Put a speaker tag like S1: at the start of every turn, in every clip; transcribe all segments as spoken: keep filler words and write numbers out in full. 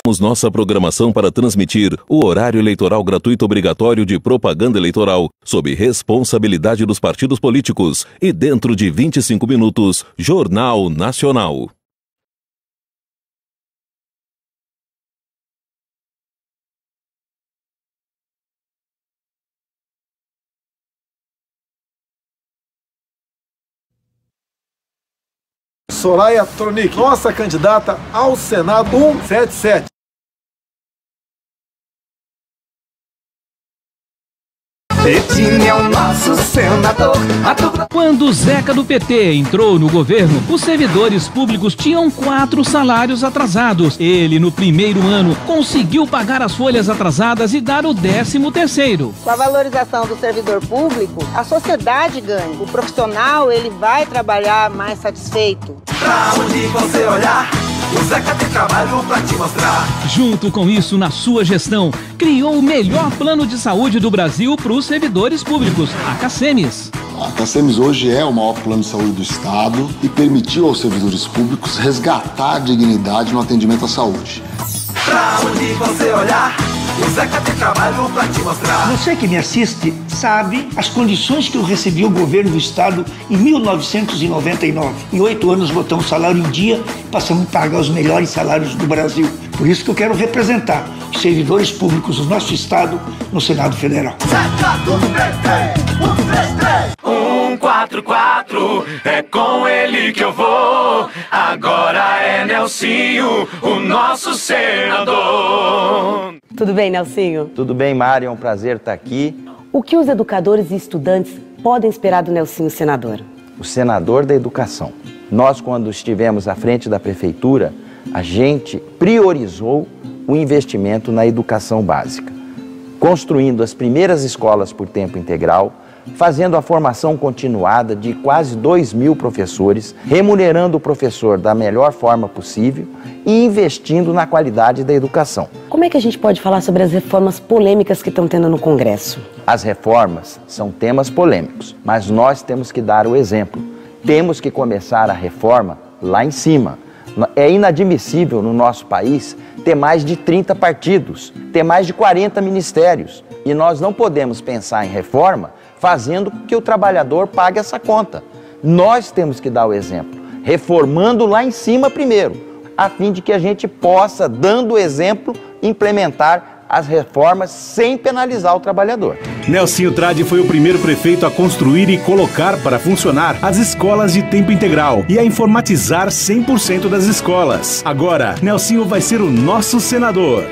S1: Temos nossa programação para transmitir o horário eleitoral gratuito obrigatório de propaganda eleitoral, sob responsabilidade dos partidos políticos, e dentro de vinte e cinco minutos, Jornal Nacional.
S2: Soraya Tronic, nossa candidata ao Senado cento e setenta e sete.
S3: Betinho é o nosso senador.
S4: Quando Zeca do P T entrou no governo, os servidores públicos tinham quatro salários atrasados. Ele, no primeiro ano, conseguiu pagar as folhas atrasadas e dar o décimo terceiro.
S5: Com a valorização do servidor público, a sociedade ganha. O profissional, ele vai trabalhar mais satisfeito.
S3: Pra onde você olhar, o Zeca tem trabalho pra te mostrar.
S4: Junto com isso, na sua gestão, criou o melhor plano de saúde do Brasil para os servidores públicos, a Cacemes.
S6: A Cacemes hoje é o maior plano de saúde do Estado e permitiu aos servidores públicos resgatar a dignidade no atendimento à saúde.
S3: Pra onde você olhar, o Zeca tem trabalho pra te mostrar.
S7: Você que me assiste sabe as condições que eu recebi o governo do Estado em mil novecentos e noventa e nove. Em oito anos botamos salário em dia e passamos a pagar os melhores salários do Brasil. Por isso que eu quero representar os servidores públicos do nosso Estado no Senado Federal.
S3: Zeca do P T, um, três, três. um, quatro, quatro, é com ele que eu vou. Agora é Nelsinho, o nosso senador.
S8: Tudo bem, Nelsinho?
S9: Tudo bem, Mário, é um prazer estar aqui.
S8: O que os educadores e estudantes podem esperar do Nelsinho senador?
S9: O senador da educação. Nós, quando estivemos à frente da prefeitura, a gente priorizou o investimento na educação básica, construindo as primeiras escolas por tempo integral, fazendo a formação continuada de quase dois mil professores, remunerando o professor da melhor forma possível e investindo na qualidade da educação.
S8: Como é que a gente pode falar sobre as reformas polêmicas que estão tendo no Congresso?
S9: As reformas são temas polêmicos, mas nós temos que dar o exemplo. Temos que começar a reforma lá em cima. É inadmissível no nosso país ter mais de trinta partidos, ter mais de quarenta ministérios. E nós não podemos pensar em reforma fazendo com que o trabalhador pague essa conta. Nós temos que dar o exemplo, reformando lá em cima primeiro, a fim de que a gente possa, dando o exemplo, implementar as reformas sem penalizar o trabalhador.
S10: Nelsinho Trade foi o primeiro prefeito a construir e colocar para funcionar as escolas de tempo integral e a informatizar cem por cento das escolas. Agora, Nelsinho vai ser o nosso senador.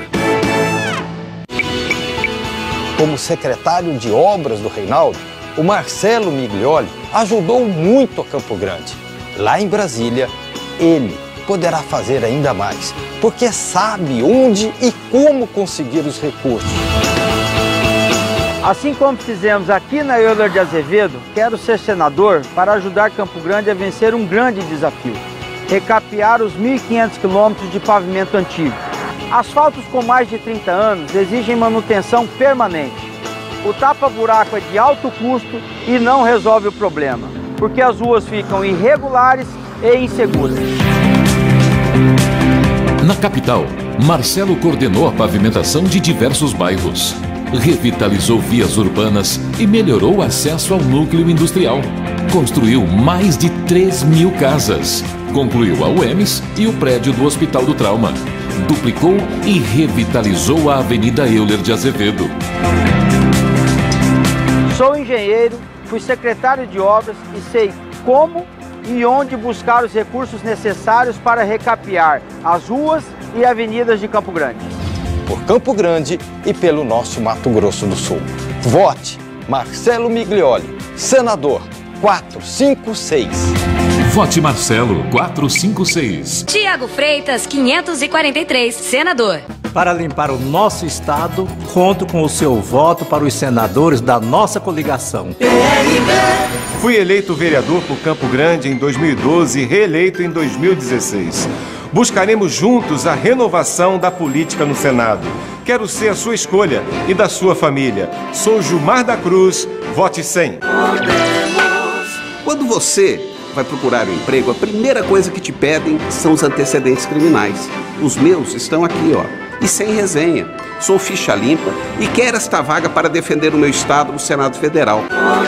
S11: Como secretário de obras do Reinaldo, o Marcelo Miglioli ajudou muito a Campo Grande. Lá em Brasília, ele poderá fazer ainda mais, porque sabe onde e como conseguir os recursos.
S12: Assim como fizemos aqui na Euler de Azevedo, quero ser senador para ajudar Campo Grande a vencer um grande desafio: recapear os mil e quinhentos quilômetros de pavimento antigo. Asfaltos com mais de trinta anos exigem manutenção permanente. O tapa-buraco é de alto custo e não resolve o problema, porque as ruas ficam irregulares e inseguras.
S13: Na capital, Marcelo coordenou a pavimentação de diversos bairros, revitalizou vias urbanas e melhorou o acesso ao núcleo industrial. Construiu mais de três mil casas, concluiu a U E M S e o prédio do Hospital do Trauma. Duplicou e revitalizou a Avenida Euler de Azevedo.
S12: Sou engenheiro, fui secretário de obras e sei como e onde buscar os recursos necessários para recapear as ruas e avenidas de Campo Grande.
S11: Por Campo Grande e pelo nosso Mato Grosso do Sul. Vote Marcelo Miglioli, senador quatro cinco seis.
S13: Vote Marcelo quatrocentos e cinquenta e seis.
S14: Tiago Freitas quinhentos e quarenta e três, senador.
S15: Para limpar o nosso estado, conto com o seu voto para os senadores da nossa coligação.
S16: Fui eleito vereador por Campo Grande em dois mil e doze e reeleito em dois mil e dezesseis. Buscaremos juntos a renovação da política no Senado. Quero ser a sua escolha e da sua família. Sou Gilmar da Cruz, vote cem.
S17: Quando você vai procurar um emprego, a primeira coisa que te pedem são os antecedentes criminais. Os meus estão aqui, ó. e sem resenha. Sou ficha limpa e quero esta vaga para defender o meu estado no Senado Federal.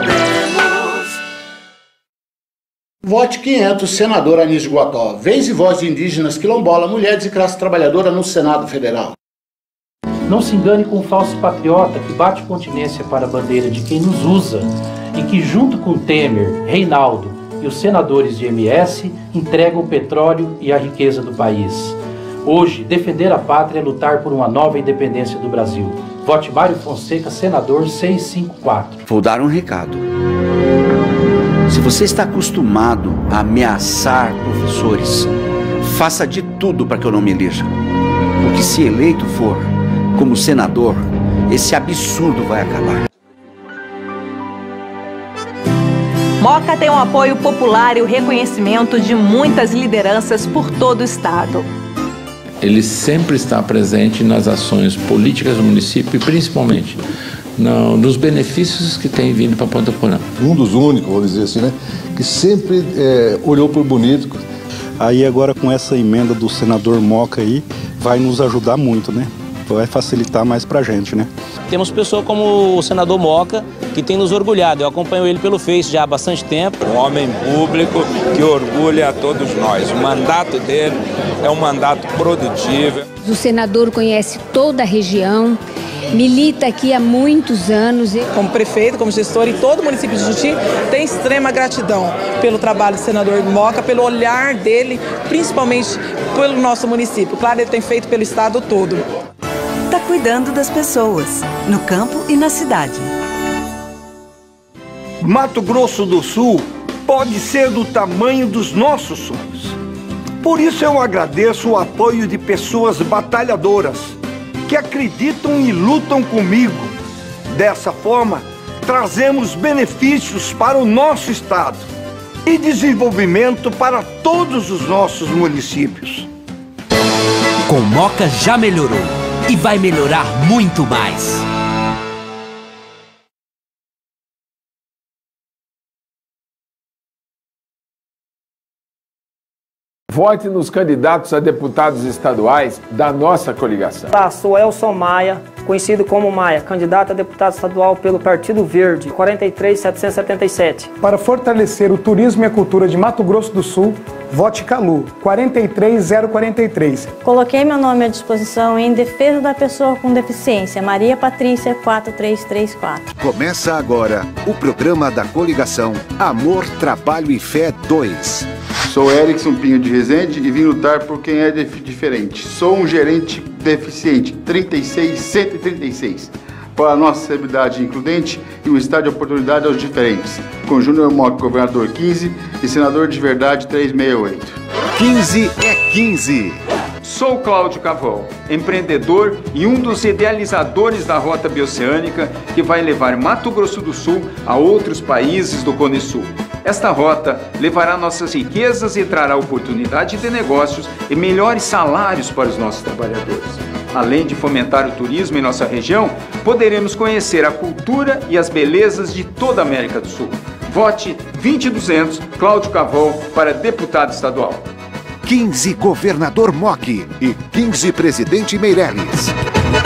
S18: Vote quinhentos, senador Anísio Guató. Vez e voz de indígenas, quilombola, mulheres e classe trabalhadora no Senado Federal.
S19: Não se engane com o falso patriota que bate continência para a bandeira de quem nos usa e que, junto com Temer, Reinaldo e os senadores de M S, entregam o petróleo e a riqueza do país. Hoje, defender a pátria é lutar por uma nova independência do Brasil. Vote Mário Fonseca, senador seiscentos e cinquenta e quatro.
S20: Vou dar um recado. Se você está acostumado a ameaçar professores, faça de tudo para que eu não me eleja. Porque se eleito for como senador, esse absurdo vai acabar.
S21: Moca tem um apoio popular e o reconhecimento de muitas lideranças por todo o estado.
S22: Ele sempre está presente nas ações políticas do município e principalmente no, nos benefícios que tem vindo para Ponta Porã.
S23: Um dos únicos, vou dizer assim, né, que sempre é, olhou por bonito.
S24: Aí agora com essa emenda do senador Moca aí, vai nos ajudar muito, né? Vai facilitar mais pra gente, né?
S25: Temos pessoas como o senador Moca, que tem nos orgulhado. Eu acompanho ele pelo Face já há bastante tempo.
S26: Um homem público que orgulha a todos nós. O mandato dele é um mandato produtivo.
S27: O senador conhece toda a região, milita aqui há muitos anos.
S28: Como prefeito, como gestor e todo o município de Juruti tem extrema gratidão pelo trabalho do senador Moca, pelo olhar dele, principalmente pelo nosso município. Claro, ele tem feito pelo estado todo.
S29: Está cuidando das pessoas, no campo e na cidade.
S7: Mato Grosso do Sul pode ser do tamanho dos nossos sonhos. Por isso eu agradeço o apoio de pessoas batalhadoras que acreditam e lutam comigo. Dessa forma, trazemos benefícios para o nosso estado e desenvolvimento para todos os nossos municípios.
S30: Com Moca já melhorou e vai melhorar muito mais.
S2: Vote nos candidatos a deputados estaduais da nossa coligação.
S31: Olá, sou Elson Maia, conhecido como Maia, candidato a deputado estadual pelo Partido Verde, quarenta e três mil setecentos e setenta e sete.
S32: Para fortalecer o turismo e a cultura de Mato Grosso do Sul, vote Calu, quarenta e três mil quarenta e três.
S33: Coloquei meu nome à disposição em defesa da pessoa com deficiência, Maria Patrícia, quatro três três quatro.
S34: Começa agora o programa da coligação Amor, Trabalho e Fé dois.
S35: Sou Erickson Pinho de Rezende e vim lutar por quem é diferente. Sou um gerente deficiente, trinta e seis cento e trinta e seis. Para a nossa sociedade includente e um estado de oportunidade aos diferentes. Com Júnior Moca, governador quinze e senador de verdade trezentos e sessenta e oito.
S34: quinze é quinze.
S36: Sou Cláudio Cavão, empreendedor e um dos idealizadores da Rota Bioceânica que vai levar Mato Grosso do Sul a outros países do Cone Sul. Esta rota levará nossas riquezas e trará oportunidade de negócios e melhores salários para os nossos trabalhadores. Além de fomentar o turismo em nossa região, poderemos conhecer a cultura e as belezas de toda a América do Sul. Vote vinte e duzentos, Cláudio Cavão, para deputado estadual.
S34: quinze, governador Mock e quinze, presidente Meirelles.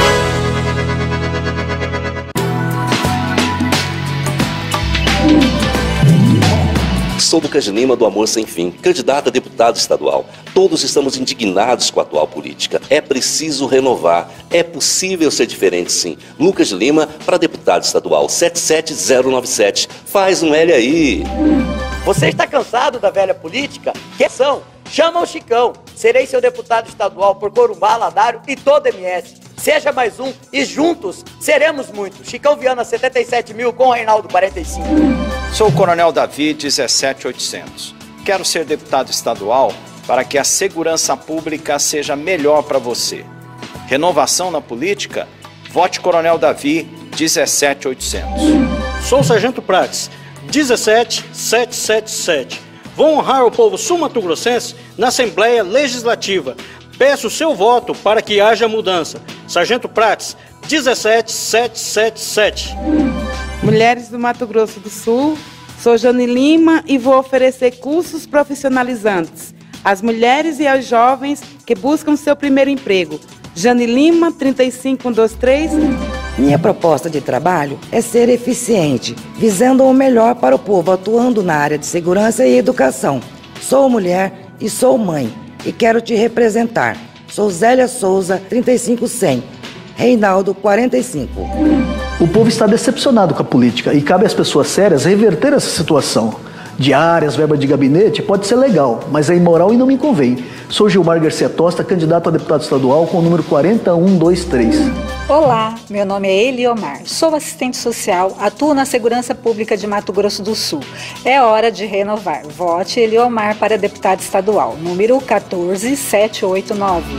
S37: Sou Lucas de Lima, do Amor Sem Fim, candidato a deputado estadual. Todos estamos indignados com a atual política. É preciso renovar. É possível ser diferente, sim. Lucas de Lima para deputado estadual sete sete zero nove sete. Faz um L aí.
S38: Você está cansado da velha política? Que são? Chama o Chicão. Serei seu deputado estadual por Corumbá, Ladário e todo M S. Seja mais um e juntos seremos muitos. Chicão Viana, setenta e sete mil, com Reinaldo, quarenta e cinco.
S11: Sou o Coronel Davi, dezessete mil e oitocentos. Quero ser deputado estadual para que a segurança pública seja melhor para você. Renovação na política? Vote Coronel Davi, dezessete mil e oitocentos.
S39: Sou o Sargento Prates, dezessete mil setecentos e setenta e sete. Vou honrar o povo sul-mato-grossense na Assembleia Legislativa. Peço o seu voto para que haja mudança. Sargento Prates, dezessete mil setecentos e setenta e sete.
S40: Mulheres do Mato Grosso do Sul, sou Jane Lima e vou oferecer cursos profissionalizantes às mulheres e aos jovens que buscam seu primeiro emprego. Jane Lima, trinta e cinco, cento e vinte e três.
S1: Minha proposta de trabalho é ser eficiente, visando o melhor para o povo, atuando na área de segurança e educação. Sou mulher e sou mãe e quero te representar. Sou Zélia Souza, trinta e cinco, cem. Reinaldo, quarenta e cinco.
S3: O povo está decepcionado com a política e cabe às pessoas sérias reverter essa situação. Diárias, verba de gabinete, pode ser legal, mas é imoral e não me convém. Sou Gilmar Garcia Tosta, candidato a deputado estadual com o número quatro um dois três.
S4: Olá, meu nome é Eliomar, sou assistente social, atuo na Segurança Pública de Mato Grosso do Sul. É hora de renovar. Vote Eliomar para deputado estadual, número quatorze sete oito nove.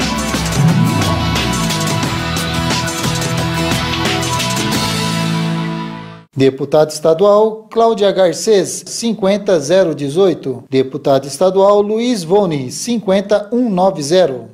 S5: Deputado estadual Cláudia Garcês, cinquenta zero dezoito. Deputado estadual Luiz Vone, cinquenta um nove zero.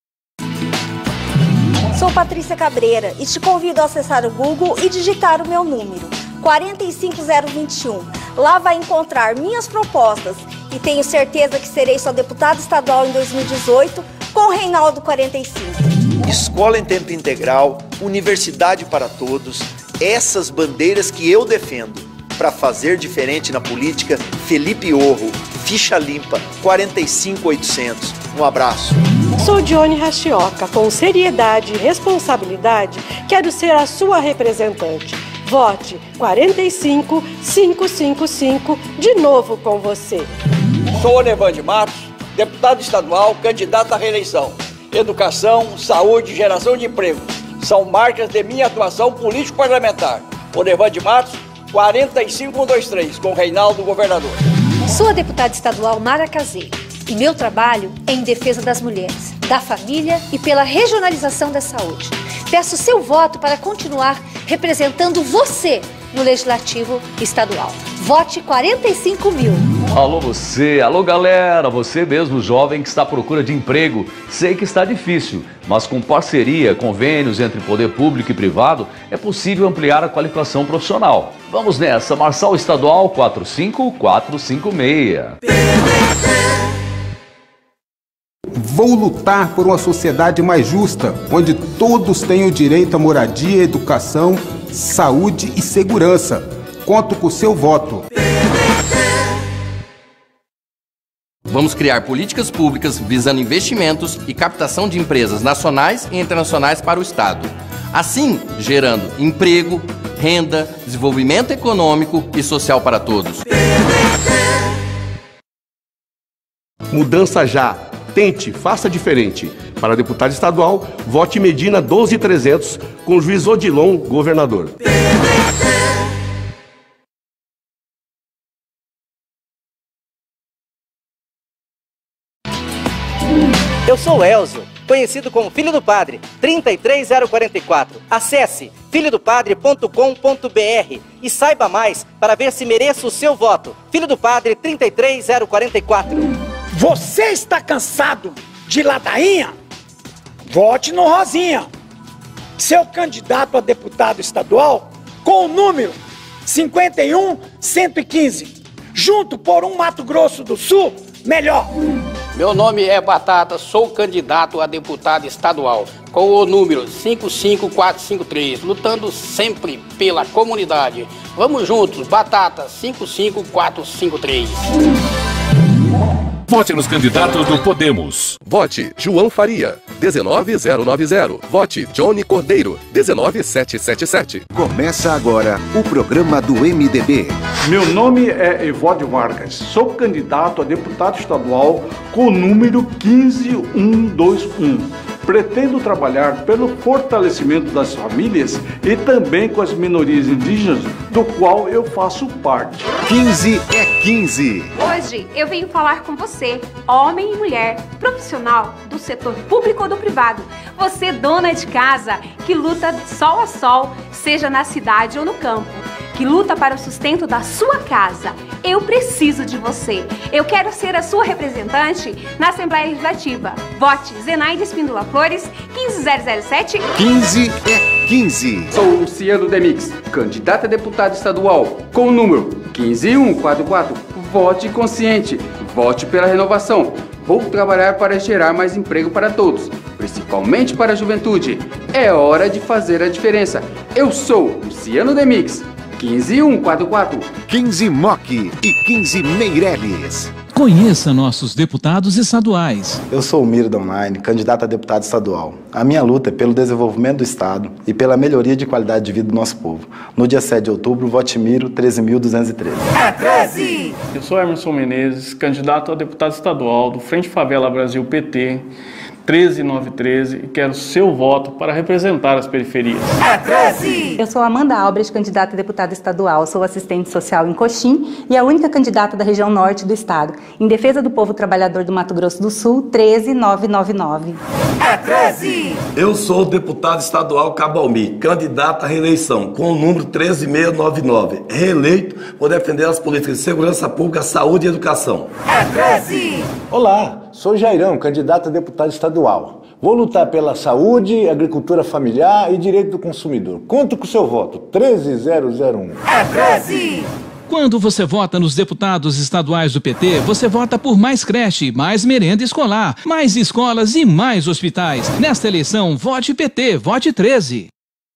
S6: Sou Patrícia Cabreira e te convido a acessar o Google e digitar o meu número, quatro cinco zero dois um. Lá vai encontrar minhas propostas e tenho certeza que serei sua deputada estadual em dois mil e dezoito com Reinaldo quarenta e cinco.
S8: Escola em tempo integral, universidade para todos, essas bandeiras que eu defendo. Para fazer diferente na política, Felipe Orro, ficha limpa, quarenta e cinco oitocentos. Um abraço.
S9: Sou Dione Rachioca, com seriedade e responsabilidade, quero ser a sua representante. Vote quarenta e cinco quinhentos e cinquenta e cinco, de novo com você.
S10: Sou Onevan de Matos, deputado estadual, candidato à reeleição. Educação, saúde e geração de emprego são marcas de minha atuação político-parlamentar. Onevan de Matos, quarenta e cinco cento e vinte e três, com Reinaldo, governador.
S12: Sou a deputada estadual Mara Caseiro e meu trabalho é em defesa das mulheres, da família e pela regionalização da saúde. Peço seu voto para continuar representando você no Legislativo Estadual. Vote quarenta e cinco mil.
S13: Alô você, alô galera, você mesmo jovem que está à procura de emprego. Sei que está difícil, mas com parceria, convênios entre poder público e privado, é possível ampliar a qualificação profissional. Vamos nessa, Marçal Estadual quatro cinco quatro cinco seis.
S14: Vou lutar por uma sociedade mais justa, onde todos tenham direito à moradia, educação, saúde e segurança. Conto com o seu voto.
S15: Vamos criar políticas públicas visando investimentos e captação de empresas nacionais e internacionais para o Estado. Assim, gerando emprego, renda, desenvolvimento econômico e social para todos.
S16: Mudança já. Tente, faça diferente. Para deputado estadual, vote Medina doze mil e trezentos com o juiz Odilon, governador.
S38: Eu sou Elzio, conhecido como Filho do Padre, trinta e três zero quarenta e quatro. Acesse filho do padre ponto com ponto br e saiba mais para ver se mereço o seu voto. Filho do Padre, trinta e três zero quarenta e quatro.
S17: Você está cansado de ladainha? Vote no Rosinha, seu candidato a deputado estadual, com o número cinquenta e um cento e quinze. Junto por um Mato Grosso do Sul melhor.
S18: Meu nome é Batata, sou candidato a deputado estadual, com o número cinco cinco quatro cinco três, lutando sempre pela comunidade. Vamos juntos, Batata cinco cinco quatro cinco três.
S19: Vote nos candidatos do Podemos.
S20: Vote João Faria, dezenove mil e noventa. Vote Johnny Cordeiro, dezenove mil setecentos e setenta e sete.
S34: Começa agora o programa do M D B.
S2: Meu nome é Evode Vargas, sou candidato a deputado estadual com o número quinze mil cento e vinte e um. Pretendo trabalhar pelo fortalecimento das famílias e também com as minorias indígenas, do qual eu faço parte.
S34: quinze é quinze.
S21: Hoje eu venho falar com você, homem e mulher, profissional do setor público ou do privado. Você, dona de casa, que luta sol a sol, seja na cidade ou no campo, que luta para o sustento da sua casa. Eu preciso de você. Eu quero ser a sua representante na Assembleia Legislativa. Vote Zenaide Espíndola Flores, quinze mil e sete.
S34: quinze é quinze.
S36: Sou Luciano Demix, candidato a deputado estadual, com o número quinze mil cento e quarenta e quatro. Vote consciente, vote pela renovação. Vou trabalhar para gerar mais emprego para todos.
S1: principalmente para a juventude. É hora de fazer a diferença. Eu sou Luciano Demix, quinze um quatro quatro.
S34: quinze Mock e quinze Meireles.
S3: Conheça nossos deputados estaduais.
S7: Eu sou o Miro Online, candidato a deputado estadual. A minha luta é pelo desenvolvimento do Estado e pela melhoria de qualidade de vida do nosso povo. No dia sete de outubro, vote Miro treze mil duzentos e treze.
S11: É treze! Eu sou Emerson Menezes, candidato a deputado estadual do Frente Favela Brasil P T, treze nove treze, e quero seu voto para representar as periferias.
S22: É treze! Eu sou Amanda Albrecht, candidata a deputada estadual, sou assistente social em Coxim e a única candidata da região norte do estado, em defesa do povo trabalhador do Mato Grosso do Sul, treze nove nove nove.
S11: É treze!
S23: Eu sou o deputado estadual Cabalmi, candidato à reeleição, com o número treze mil seiscentos e noventa e nove, reeleito por defender as políticas de segurança pública, saúde e educação.
S11: É treze!
S24: Olá, sou Jairão, candidato a deputado estadual. Vou lutar pela saúde, agricultura familiar e direito do consumidor. Conto com o seu voto, treze mil um.
S11: É treze!
S3: Quando você vota nos deputados estaduais do P T, você vota por mais creche, mais merenda escolar, mais escolas e mais hospitais. Nesta eleição, vote P T, vote treze.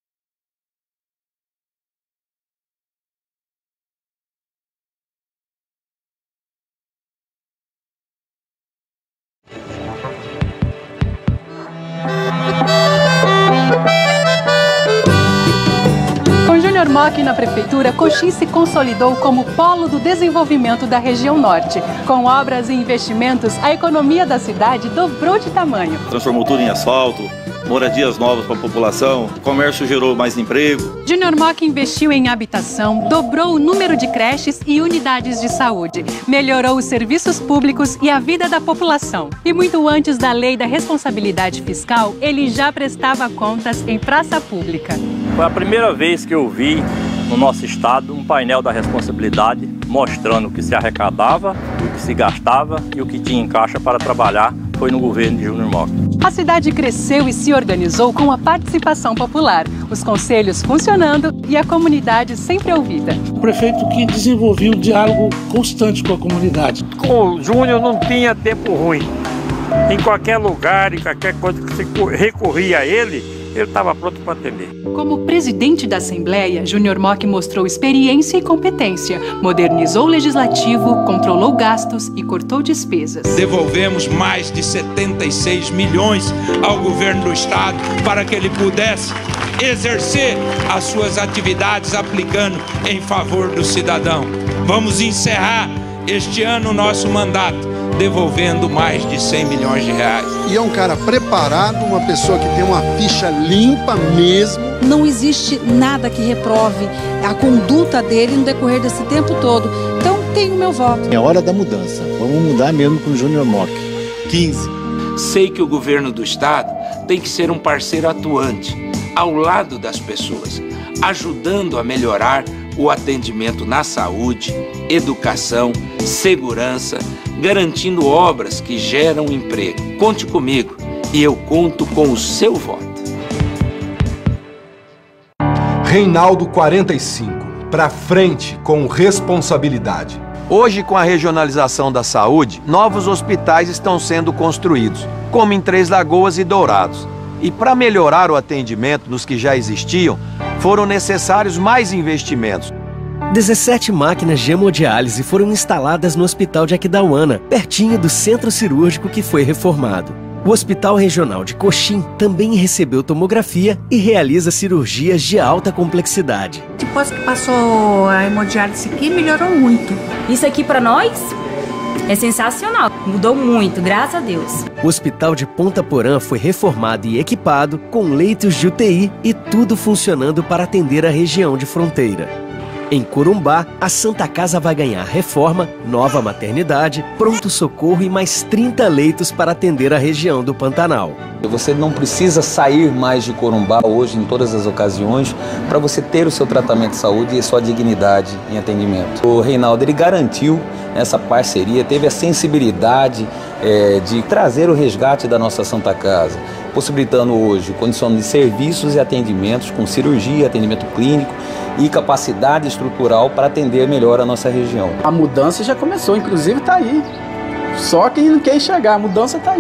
S25: Mock na Prefeitura, Coxim se consolidou como polo do desenvolvimento da região norte. Com obras e investimentos, a economia da cidade dobrou de tamanho.
S26: Transformou tudo em asfalto, moradias novas para a população, o comércio gerou mais emprego.
S25: Junior Mock investiu em habitação, dobrou o número de creches e unidades de saúde, melhorou os serviços públicos e a vida da população. E muito antes da lei da responsabilidade fiscal, ele já prestava contas em praça pública.
S27: Foi a primeira vez que eu vi no nosso estado um painel da responsabilidade mostrando o que se arrecadava, o que se gastava e o que tinha em caixa para trabalhar. Foi no governo de Junior Mock.
S25: A cidade cresceu e se organizou com a participação popular, os conselhos funcionando e a comunidade sempre ouvida.
S28: O prefeito que desenvolveu um diálogo constante com a comunidade.
S29: Com o Júnior não tinha tempo ruim. Em qualquer lugar, em qualquer coisa que se recorria a ele, ele estava pronto para atender.
S25: Como presidente da Assembleia, Junior Mock mostrou experiência e competência, modernizou o legislativo, controlou gastos e cortou despesas.
S30: Devolvemos mais de setenta e seis milhões ao governo do estado para que ele pudesse exercer as suas atividades aplicando em favor do cidadão. Vamos encerrar este ano o nosso mandato devolvendo mais de cem milhões de reais.
S31: E é um cara preparado, uma pessoa que tem uma ficha limpa mesmo.
S32: Não existe nada que reprove a conduta dele no decorrer desse tempo todo. Então, tem o meu voto.
S7: É hora da mudança. Vamos mudar mesmo com o Junior Mock. quinze.
S30: Sei que o governo do estado tem que ser um parceiro atuante, ao lado das pessoas, ajudando a melhorar o atendimento na saúde, educação, segurança, garantindo obras que geram emprego. Conte comigo e eu conto com o seu voto.
S33: Reinaldo quarenta e cinco. Pra frente com responsabilidade.
S35: Hoje, com a regionalização da saúde, novos hospitais estão sendo construídos, como em Três Lagoas e Dourados. E para melhorar o atendimento nos que já existiam, foram necessários mais investimentos.
S37: dezessete máquinas de hemodiálise foram instaladas no Hospital de Aquidauana, pertinho do centro cirúrgico que foi reformado. O Hospital Regional de Coxim também recebeu tomografia e realiza cirurgias de alta complexidade.
S39: Depois que passou a hemodiálise aqui, melhorou muito.
S40: Isso aqui para nós é sensacional. Mudou muito, graças a Deus.
S37: O Hospital de Ponta Porã foi reformado e equipado com leitos de U T I e tudo funcionando para atender a região de fronteira. Em Corumbá, a Santa Casa vai ganhar reforma, nova maternidade, pronto-socorro e mais trinta leitos para atender a região do Pantanal.
S41: Você não precisa sair mais de Corumbá hoje em todas as ocasiões para você ter o seu tratamento de saúde e a sua dignidade em atendimento. O Reinaldo ele garantiu essa parceria, teve a sensibilidade é, de trazer o resgate da nossa Santa Casa, possibilitando hoje condição de serviços e atendimentos com cirurgia, atendimento clínico e capacidade estrutural para atender melhor a nossa região.
S42: A mudança já começou, inclusive está aí. Só quem não quer enxergar, a mudança está aí.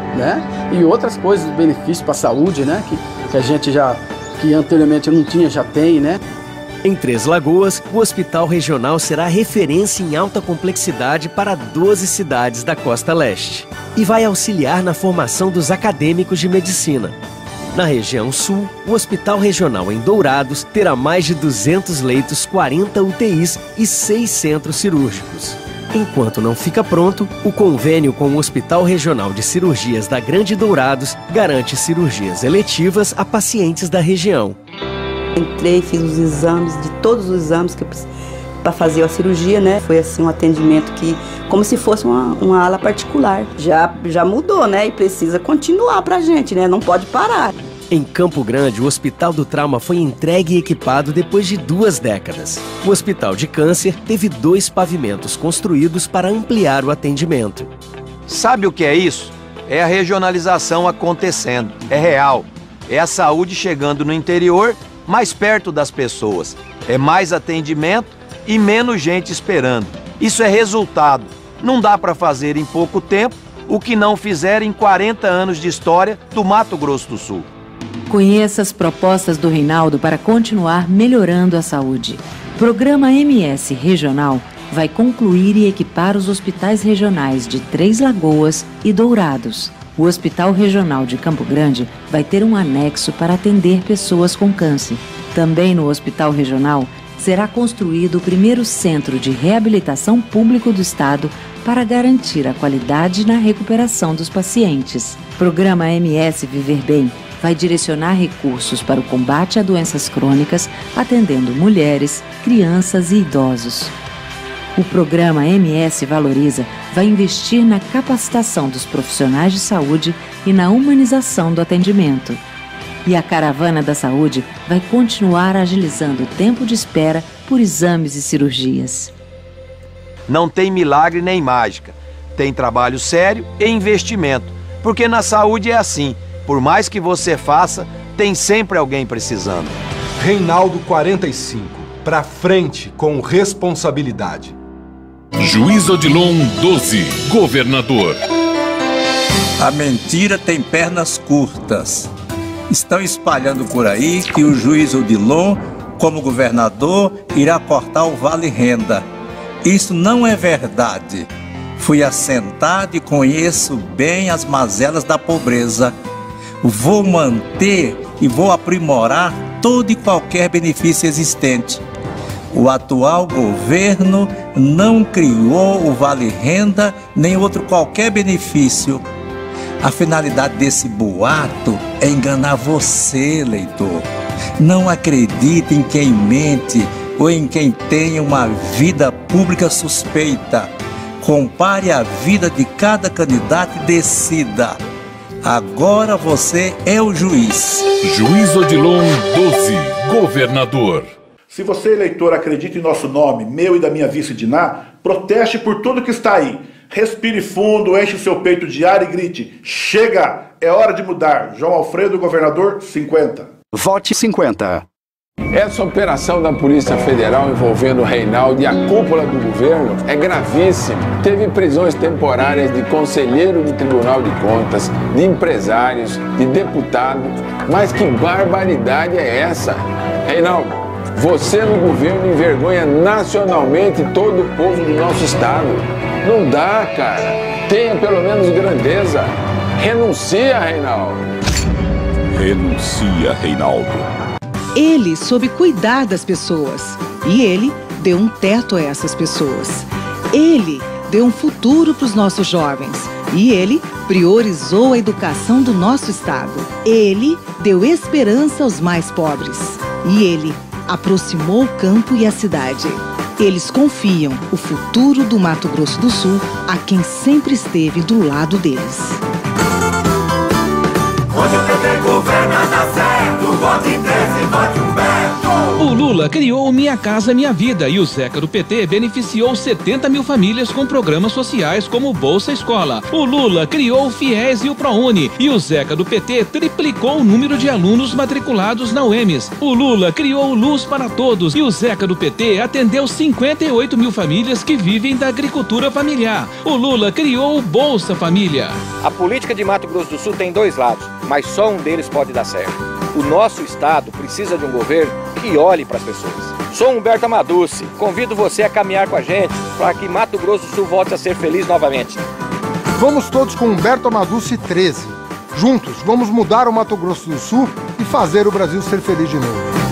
S1: né? E outras coisas, benefícios para a saúde, né? Que, que a gente já, que anteriormente não tinha, já tem, né?
S37: Em Três Lagoas, o Hospital Regional será referência em alta complexidade para doze cidades da Costa Leste e vai auxiliar na formação dos acadêmicos de medicina. Na região sul, o Hospital Regional em Dourados terá mais de duzentos leitos, quarenta U T Is e seis centros cirúrgicos. Enquanto não fica pronto, o convênio com o Hospital Regional de Cirurgias da Grande Dourados garante cirurgias eletivas a pacientes da região.
S2: Entrei, fiz os exames, de todos os exames que para fazer a cirurgia, né? Foi assim um atendimento que, como se fosse uma, uma ala particular. Já, já mudou, né? E precisa continuar pra gente, né? Não pode parar.
S37: Em Campo Grande, o Hospital do Trauma foi entregue e equipado depois de duas décadas. O Hospital de Câncer teve dois pavimentos construídos para ampliar o atendimento.
S35: Sabe o que é isso? É a regionalização acontecendo. É real. É a saúde chegando no interior, mais perto das pessoas. É mais atendimento e menos gente esperando. Isso é resultado. Não dá para fazer em pouco tempo o que não fizeram em quarenta anos de história do Mato Grosso do Sul.
S4: Conheça as propostas do Reinaldo para continuar melhorando a saúde. O Programa M S Regional vai concluir e equipar os hospitais regionais de Três Lagoas e Dourados. O Hospital Regional de Campo Grande vai ter um anexo para atender pessoas com câncer. Também no Hospital Regional será construído o primeiro centro de reabilitação público do Estado para garantir a qualidade na recuperação dos pacientes. O Programa M S Viver Bem vai direcionar recursos para o combate a doenças crônicas, atendendo mulheres, crianças e idosos. O Programa M S Valoriza vai investir na capacitação dos profissionais de saúde e na humanização do atendimento. E a Caravana da Saúde vai continuar agilizando o tempo de espera por exames e cirurgias.
S35: Não tem milagre nem mágica. Tem trabalho sério e investimento. Porque na saúde é assim. Por mais que você faça, tem sempre alguém precisando.
S33: Reinaldo quarenta e cinco. Pra frente com responsabilidade.
S5: Juiz Odilon doze, governador.
S6: A mentira tem pernas curtas. Estão espalhando por aí que o juiz Odilon, como governador, irá cortar o Vale Renda. Isso não é verdade. Fui assentado e conheço bem as mazelas da pobreza. Vou manter e vou aprimorar todo e qualquer benefício existente. O atual governo não criou o Vale Renda nem outro qualquer benefício. A finalidade desse boato é enganar você, eleitor. Não acredite em quem mente ou em quem tem uma vida pública suspeita. Compare a vida de cada candidato e decida. Agora você é o juiz.
S5: Juiz Odilon doze, governador.
S8: Se você, eleitor, acredita em nosso nome, meu e da minha vice Diná, proteste por tudo que está aí. Respire fundo, enche o seu peito de ar e grite: chega! É hora de mudar. João Alfredo, governador, cinquenta.
S9: Vote cinquenta.
S10: Essa operação da Polícia Federal envolvendo o Reinaldo e a cúpula do governo é gravíssima. Teve prisões temporárias de conselheiro do Tribunal de Contas, de empresários, de deputado. Mas que barbaridade é essa? Reinaldo, você no governo envergonha nacionalmente todo o povo do nosso estado. Não dá, cara. Tenha pelo menos grandeza. Renuncia, Reinaldo.
S5: Renuncia, Reinaldo.
S12: Ele soube cuidar das pessoas e ele deu um teto a essas pessoas. Ele deu um futuro para os nossos jovens e ele priorizou a educação do nosso estado. Ele deu esperança aos mais pobres e ele aproximou o campo e a cidade. Eles confiam o futuro do Mato Grosso do Sul a quem sempre esteve do lado deles.
S13: Onde o P T governa dá certo, vote treze, vote Humberto.
S3: O Lula criou Minha Casa Minha Vida e o Zeca do P T beneficiou setenta mil famílias com programas sociais como Bolsa Escola. O Lula criou o FIES e o ProUni e o Zeca do P T triplicou o número de alunos matriculados na U E M S. O Lula criou Luz para Todos e o Zeca do P T atendeu cinquenta e oito mil famílias que vivem da agricultura familiar. O Lula criou o Bolsa Família.
S9: A política de Mato Grosso do Sul tem dois lados, mas só um deles pode dar certo. O nosso estado precisa de um governo que olhe para as pessoas. Sou Humberto Amaduce, convido você a caminhar com a gente para que Mato Grosso do Sul volte a ser feliz novamente.
S31: Vamos todos com Humberto Amaduce treze. Juntos, vamos mudar o Mato Grosso do Sul e fazer o Brasil ser feliz de novo.